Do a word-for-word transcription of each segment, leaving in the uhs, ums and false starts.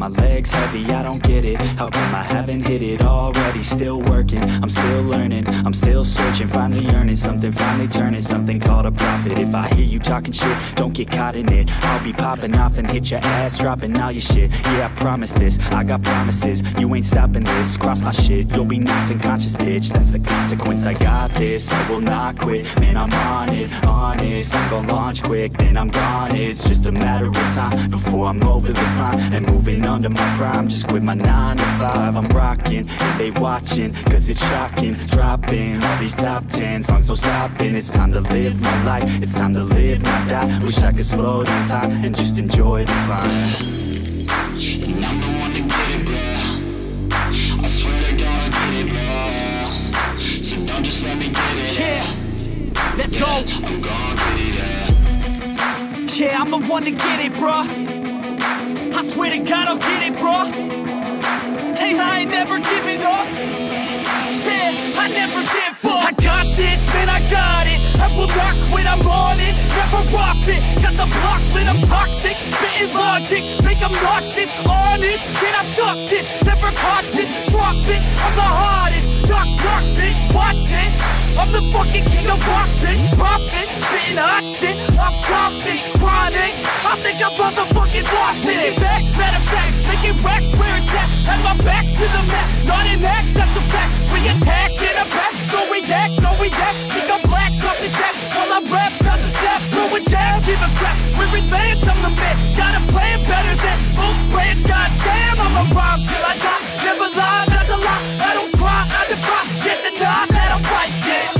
my legs heavy, I don't get it. How come I haven't hit it already? Still working, I'm still learning, I'm still searching, finally earning something, finally turning something called a profit. If I hear you talking shit, don't get caught in it. I'll be popping off and hit your ass, dropping all your shit. Yeah, I promise this, I got promises. You ain't stopping this, cross my shit, you'll be knocked unconscious, bitch. That's the consequence, I got this, I will not quit. Man, I'm on it, honest, I'm gon' launch quick, then I'm gone. It's just a matter of time before I'm over the climb and moving under my prime. Just quit my nine to five, I'm rocking, and they watching, cause it's shocking. Dropping all these top ten songs, no stopping. It's time to live my life, it's time to live, not die. Wish I could slow down time and just enjoy the climb. And I'm the one to get it, bro. I swear to God I get it, bro. So don't just let me get it. Yeah, let's go. I'm gon' get it, yeah. Yeah, I'm the one to get it, bruh. I swear to God I'll get it, bruh. Hey, I ain't never giving up. Yeah, I never give up. I got this, man, I got it. I will not quit, I'm on it. Never off it. Got the block lit, I'm toxic. Spitting logic, make them nauseous. Honest, can I stop this? Never cautious, drop it. I'm the hardest. Knock, knock, bitch, watch it. I'm the fucking king of rock, bitch. Profit, spitting hot shit. I'm topic, chronic. I think I'm motherfucking lost it. Take it back, matter of fact, making racks where it's at. Have my back to the mat, not an act, that's a fact. We attack in a back, don't react, no react. Think I'm black, off his back. While I rap, not to snap, throw a jab, give a crap. We're advanced, I'm the man. Got a plan better than most brands. Goddamn, I'ma rhyme till I die. Never lie, that's a lie. I don't try, I defy. Get to die, that I'm right, yeah.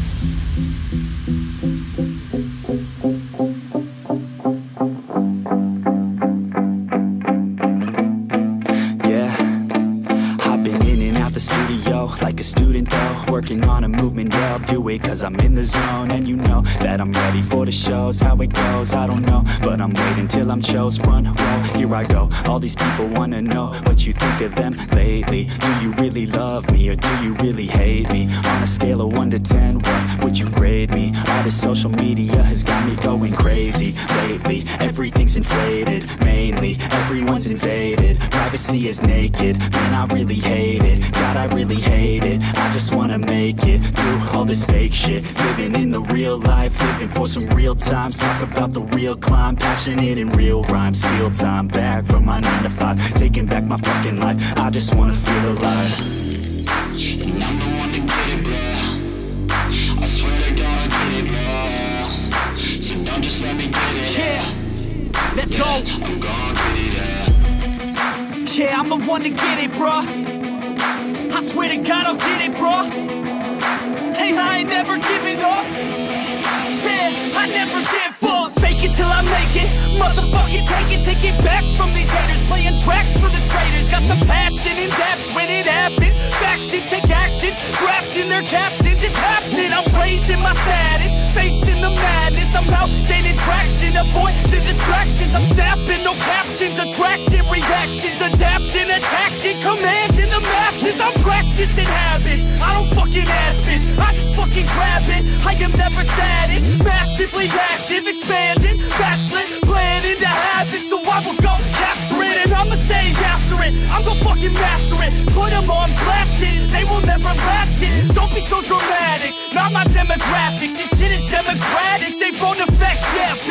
Like a student though, working on a movement, yeah, I'll do it cause I'm in the zone. And you know that I'm ready for the shows. How it goes, I don't know, but I'm waiting till I'm chose. Front row, here I go. All these people wanna know what you think of them lately. Do you really love me or do you really hate me? On a scale of one to ten, what would you grade me? All this social media has got me going crazy lately. Everything's inflated, mainly everyone's invaded. Privacy is naked, man, I really hate it. God, I really hate it. I just wanna make it through all this fake shit. Living in the real life, living for some real times. Talk about the real climb, passionate in real rhymes. Steal time back from my nine to five, taking back my fucking life. I just wanna feel alive. And I'm the one to get it, bro. I swear to God I get it, bro. So don't just let me get it. Yeah, let's yeah, go. I'm gon' get it, yeah. Yeah, I'm the one to get it, bruh. I swear to God I'll get it, bruh. Hey, I ain't never giving up. Yeah, I never give up. Fake it till I make it. Motherfucking take it, take it back from these haters. Playing tracks for the traitors. Got the passion in depths when it happens. Factions take actions, drafting their captains. It's happening, I'm raising my status. Facing the madness, I'm out gaining traction. Avoid the distractions, I'm snapping, no captions. Attracting reactions, adapting, attacking, commanding the masses. I'm practicing habits, I don't fucking ask bitch. I just fucking grab it, I am never static. Massively active, expanding, backslid, planning to have it. So I will go capture it and I'ma stay after it. I'm gonna fucking master it, put them on blast it. They will never last it, don't be so dramatic. Not my demographic, this shit is democratic. They phone effects, yeah,